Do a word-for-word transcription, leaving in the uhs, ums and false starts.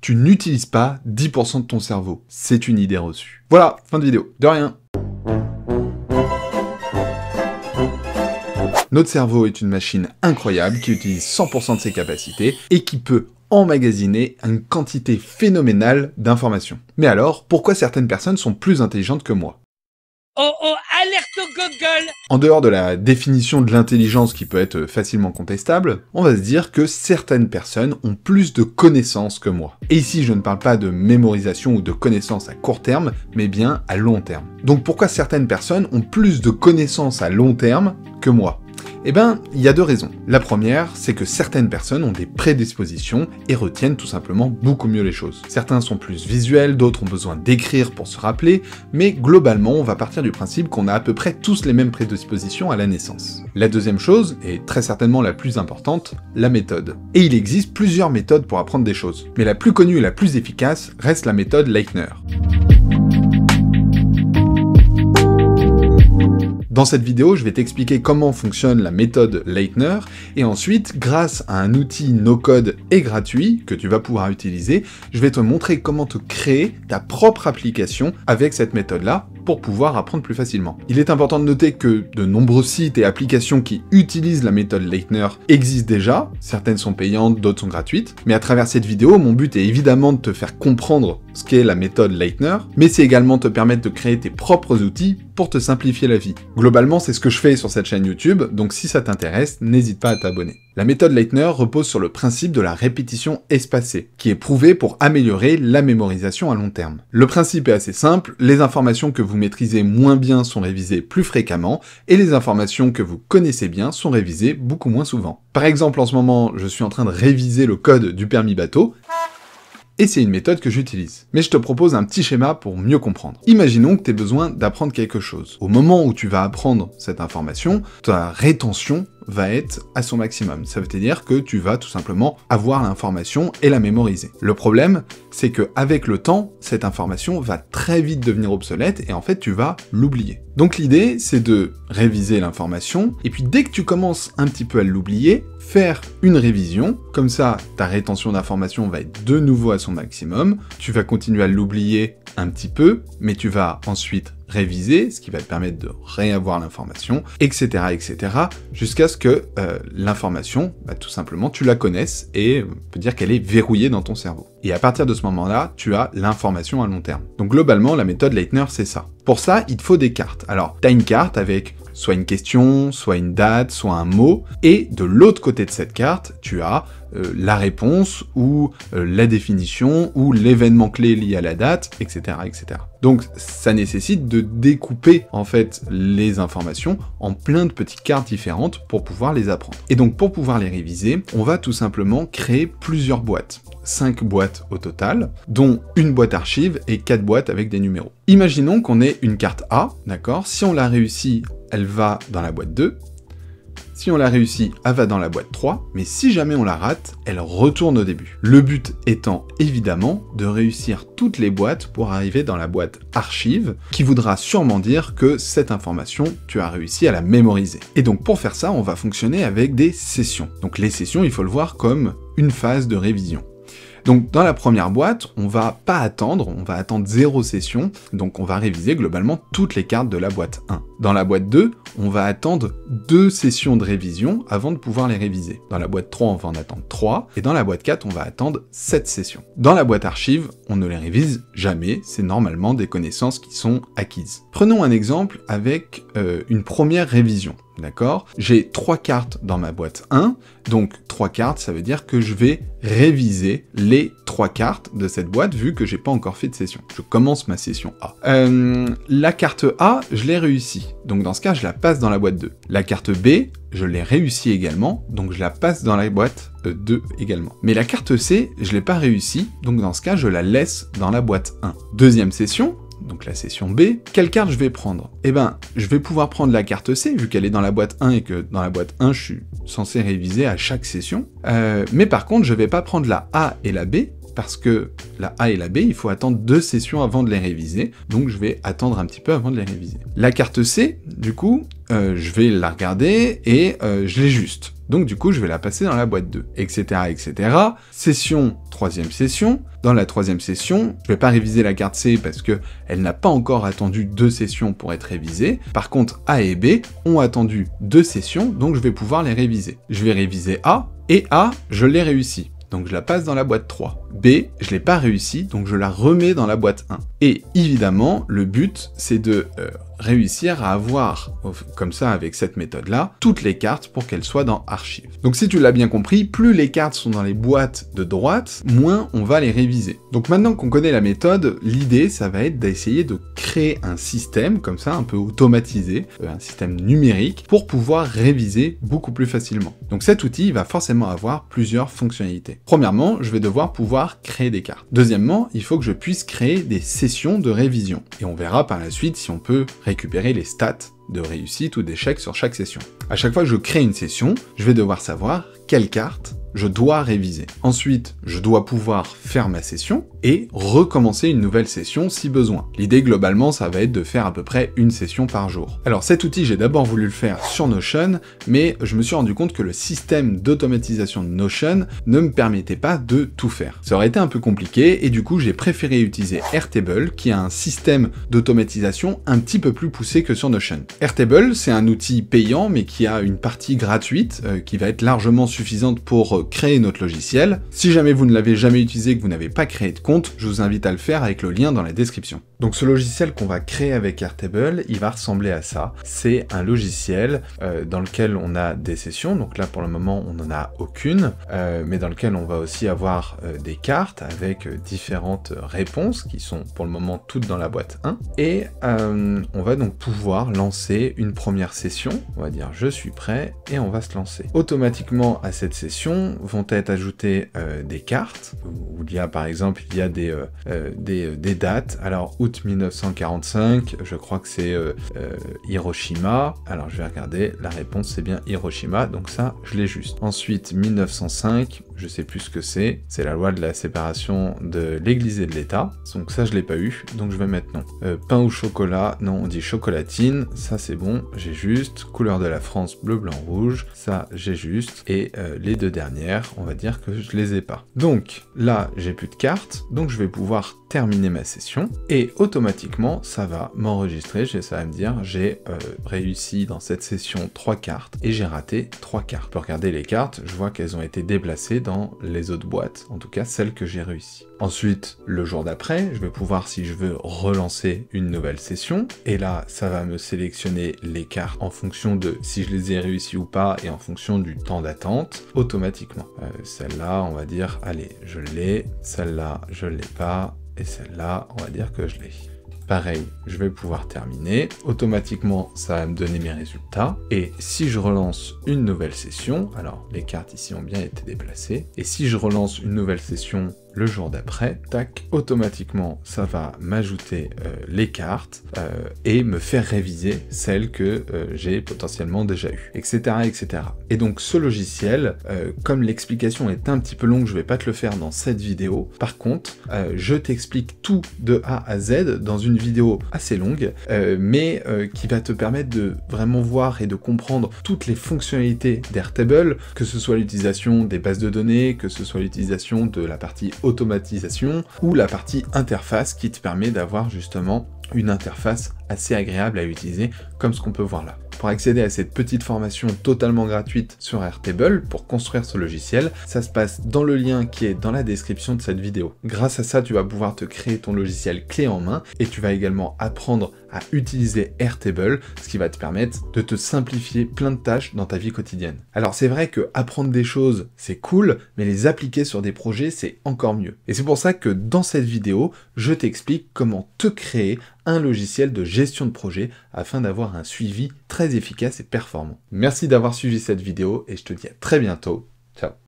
tu n'utilises pas dix pour cent de ton cerveau. C'est une idée reçue. Voilà, fin de vidéo. De rien. Notre cerveau est une machine incroyable qui utilise cent pour cent de ses capacités et qui peut emmagasiner une quantité phénoménale d'informations. Mais alors, pourquoi certaines personnes sont plus intelligentes que moi? Oh oh, alerte au Google! En dehors de la définition de l'intelligence qui peut être facilement contestable, on va se dire que certaines personnes ont plus de connaissances que moi. Et ici, je ne parle pas de mémorisation ou de connaissances à court terme, mais bien à long terme. Donc pourquoi certaines personnes ont plus de connaissances à long terme que moi? Eh ben, il y a deux raisons. La première, c'est que certaines personnes ont des prédispositions et retiennent tout simplement beaucoup mieux les choses. Certains sont plus visuels, d'autres ont besoin d'écrire pour se rappeler, mais globalement, on va partir du principe qu'on a à peu près tous les mêmes prédispositions à la naissance. La deuxième chose, et très certainement la plus importante, la méthode. Et il existe plusieurs méthodes pour apprendre des choses, mais la plus connue et la plus efficace reste la méthode Leitner. Dans cette vidéo, je vais t'expliquer comment fonctionne la méthode Leitner, et ensuite, grâce à un outil no-code et gratuit que tu vas pouvoir utiliser, je vais te montrer comment te créer ta propre application avec cette méthode-là, pour pouvoir apprendre plus facilement. Il est important de noter que de nombreux sites et applications qui utilisent la méthode Leitner existent déjà, certaines sont payantes, d'autres sont gratuites, mais à travers cette vidéo, mon but est évidemment de te faire comprendre ce qu'est la méthode Leitner, mais c'est également te permettre de créer tes propres outils pour te simplifier la vie. Globalement, c'est ce que je fais sur cette chaîne YouTube, donc si ça t'intéresse, n'hésite pas à t'abonner. La méthode Leitner repose sur le principe de la répétition espacée, qui est prouvé pour améliorer la mémorisation à long terme. Le principe est assez simple, les informations que vous maîtrisez moins bien sont révisées plus fréquemment, et les informations que vous connaissez bien sont révisées beaucoup moins souvent. Par exemple, en ce moment, je suis en train de réviser le code du permis bateau, et c'est une méthode que j'utilise. Mais je te propose un petit schéma pour mieux comprendre. Imaginons que tu aies besoin d'apprendre quelque chose. Au moment où tu vas apprendre cette information, ta rétention va être à son maximum. Ça veut dire que tu vas tout simplement avoir l'information et la mémoriser. Le problème, c'est que avec le temps, cette information va très vite devenir obsolète et en fait, tu vas l'oublier. Donc l'idée, c'est de réviser l'information, et puis dès que tu commences un petit peu à l'oublier, faire une révision, comme ça, ta rétention d'information va être de nouveau à son maximum, tu vas continuer à l'oublier un petit peu, mais tu vas ensuite réviser, ce qui va te permettre de réavoir l'information, et cetera, et cetera, jusqu'à ce que euh, l'information, bah, tout simplement, tu la connaisses, et on peut dire qu'elle est verrouillée dans ton cerveau. Et à partir de ce moment-là, tu as l'information à long terme. Donc globalement, la méthode Leitner, c'est ça. Pour ça, il te faut des cartes. Alors, tu as une carte avec soit une question, soit une date, soit un mot, et de l'autre côté de cette carte, tu as euh, la réponse, ou euh, la définition, ou l'événement clé lié à la date, et cetera, et cetera. Donc ça nécessite de découper en fait les informations en plein de petites cartes différentes pour pouvoir les apprendre. Et donc pour pouvoir les réviser, on va tout simplement créer plusieurs boîtes. cinq boîtes au total, dont une boîte archive et quatre boîtes avec des numéros. Imaginons qu'on ait une carte A, d'accord? Si on la réussit, elle va dans la boîte deux. Si on la réussit, elle va dans la boîte trois, mais si jamais on la rate, elle retourne au début. Le but étant évidemment de réussir toutes les boîtes pour arriver dans la boîte archive, qui voudra sûrement dire que cette information, tu as réussi à la mémoriser. Et donc pour faire ça, on va fonctionner avec des sessions. Donc les sessions, il faut le voir comme une phase de révision. Donc dans la première boîte, on va pas attendre, on va attendre zéro session, donc on va réviser globalement toutes les cartes de la boîte un. Dans la boîte deux, on va attendre deux sessions de révision avant de pouvoir les réviser. Dans la boîte trois, on va en attendre trois, et dans la boîte quatre, on va attendre sept sessions. Dans la boîte archive, on ne les révise jamais, c'est normalement des connaissances qui sont acquises. Prenons un exemple avec euh, une première révision. D'accord? J'ai trois cartes dans ma boîte un, donc trois cartes, ça veut dire que je vais réviser les trois cartes de cette boîte, vu que j'ai pas encore fait de session. Je commence ma session A. Euh, la carte A, je l'ai réussi, donc dans ce cas, je la passe dans la boîte deux. La carte B, je l'ai réussi également, donc je la passe dans la boîte deux également. Mais la carte C, je l'ai pas réussi, donc dans ce cas, je la laisse dans la boîte un. Deuxième session, donc la session B, quelle carte je vais prendre? Eh ben, je vais pouvoir prendre la carte C, vu qu'elle est dans la boîte un et que dans la boîte un, je suis censé réviser à chaque session. Euh, mais par contre, je vais pas prendre la A et la B, parce que la A et la B, il faut attendre deux sessions avant de les réviser, donc je vais attendre un petit peu avant de les réviser. La carte C, du coup, euh, je vais la regarder et euh, je l'ai juste. donc du coup je vais la passer dans la boîte deux, et cetera, et cetera. Session, troisième session. Dans la troisième session, je vais pas réviser la carte C parce que elle n'a pas encore attendu deux sessions pour être révisée. Par contre, A et B ont attendu deux sessions, donc je vais pouvoir les réviser. Je vais réviser A, et A, je l'ai réussi. Donc je la passe dans la boîte trois. B, je l'ai pas réussi, donc je la remets dans la boîte un. Et évidemment, le but, c'est de euh, réussir à avoir, comme ça avec cette méthode-là, toutes les cartes pour qu'elles soient dans Archives. Donc si tu l'as bien compris, plus les cartes sont dans les boîtes de droite, moins on va les réviser. Donc maintenant qu'on connaît la méthode, l'idée, ça va être d'essayer de créer un système, comme ça, un peu automatisé, euh, un système numérique, pour pouvoir réviser beaucoup plus facilement. Donc cet outil va forcément avoir plusieurs fonctionnalités. Premièrement, je vais devoir pouvoir créer des cartes. Deuxièmement, il faut que je puisse créer des sessions de révision. Et on verra par la suite si on peut récupérer les stats de réussite ou d'échec sur chaque session. À chaque fois que je crée une session, je vais devoir savoir quelle carte je dois réviser. Ensuite, je dois pouvoir faire ma session et recommencer une nouvelle session si besoin. L'idée globalement, ça va être de faire à peu près une session par jour. Alors cet outil, j'ai d'abord voulu le faire sur Notion, mais je me suis rendu compte que le système d'automatisation de Notion ne me permettait pas de tout faire. Ça aurait été un peu compliqué et du coup, j'ai préféré utiliser Airtable, qui a un système d'automatisation un petit peu plus poussé que sur Notion. Airtable, c'est un outil payant, mais qui a une partie gratuite, euh, qui va être largement suffisante pour euh, créer notre logiciel. Si jamais vous ne l'avez jamais utilisé et que vous n'avez pas créé de compte, je vous invite à le faire avec le lien dans la description. Donc ce logiciel qu'on va créer avec Airtable, il va ressembler à ça. C'est un logiciel euh, dans lequel on a des sessions, donc là pour le moment on n'en a aucune, euh, mais dans lequel on va aussi avoir euh, des cartes avec euh, différentes réponses qui sont pour le moment toutes dans la boîte un. Et euh, on va donc pouvoir lancer une première session, on va dire je suis prêt, et on va se lancer. Automatiquement à cette session vont être ajoutées euh, des cartes, où il y a par exemple il y a des, euh, euh, des, des dates. Alors août mille neuf cent quarante-cinq, je crois que c'est euh, euh, Hiroshima. Alors je vais regarder, la réponse c'est bien Hiroshima, donc ça je l'ai juste. Ensuite mille neuf cent cinq, je sais plus ce que c'est, c'est la loi de la séparation de l'église et de l'État, donc ça je l'ai pas eu, donc je vais mettre non. Euh, pain ou chocolat, non on dit chocolatine, ça c'est bon, j'ai juste. Couleur de la France, bleu, blanc, rouge, ça j'ai juste. Et euh, les deux dernières, on va dire que je les ai pas. Donc là j'ai plus de cartes, donc je vais pouvoir terminer ma session, et automatiquement ça va m'enregistrer, ça va me dire j'ai euh, réussi dans cette session trois cartes, et j'ai raté trois cartes. Pour regarder les cartes, je vois qu'elles ont été déplacées dans les autres boîtes, en tout cas celles que j'ai réussi. Ensuite, le jour d'après, je vais pouvoir, si je veux, relancer une nouvelle session, et là, ça va me sélectionner les cartes en fonction de si je les ai réussies ou pas, et en fonction du temps d'attente, automatiquement. Euh, celle-là, on va dire, allez, je l'ai, celle-là, je l'ai pas, et celle-là, on va dire que je l'ai. Pareil, je vais pouvoir terminer. Automatiquement, ça va me donner mes résultats. Et si je relance une nouvelle session, alors les cartes ici ont bien été déplacées, et si je relance une nouvelle session le jour d'après, tac, automatiquement, ça va m'ajouter euh, les cartes euh, et me faire réviser celles que euh, j'ai potentiellement déjà eues, et cetera, et cetera. Et donc ce logiciel, euh, comme l'explication est un petit peu longue, je vais pas te le faire dans cette vidéo. Par contre, euh, je t'explique tout de A à Z dans une vidéo assez longue, euh, mais euh, qui va te permettre de vraiment voir et de comprendre toutes les fonctionnalités d'Airtable, que ce soit l'utilisation des bases de données, que ce soit l'utilisation de la partie automatisation ou la partie interface qui te permet d'avoir justement une interface assez agréable à utiliser comme ce qu'on peut voir là. Pour accéder à cette petite formation totalement gratuite sur Airtable pour construire ce logiciel, ça se passe dans le lien qui est dans la description de cette vidéo. Grâce à ça, tu vas pouvoir te créer ton logiciel clé en main et tu vas également apprendre à utiliser Airtable, ce qui va te permettre de te simplifier plein de tâches dans ta vie quotidienne. Alors c'est vrai que apprendre des choses, c'est cool, mais les appliquer sur des projets, c'est encore mieux. Et c'est pour ça que dans cette vidéo, je t'explique comment te créer un logiciel de gestion de projet afin d'avoir un suivi très efficace et performant. Merci d'avoir suivi cette vidéo et je te dis à très bientôt. Ciao.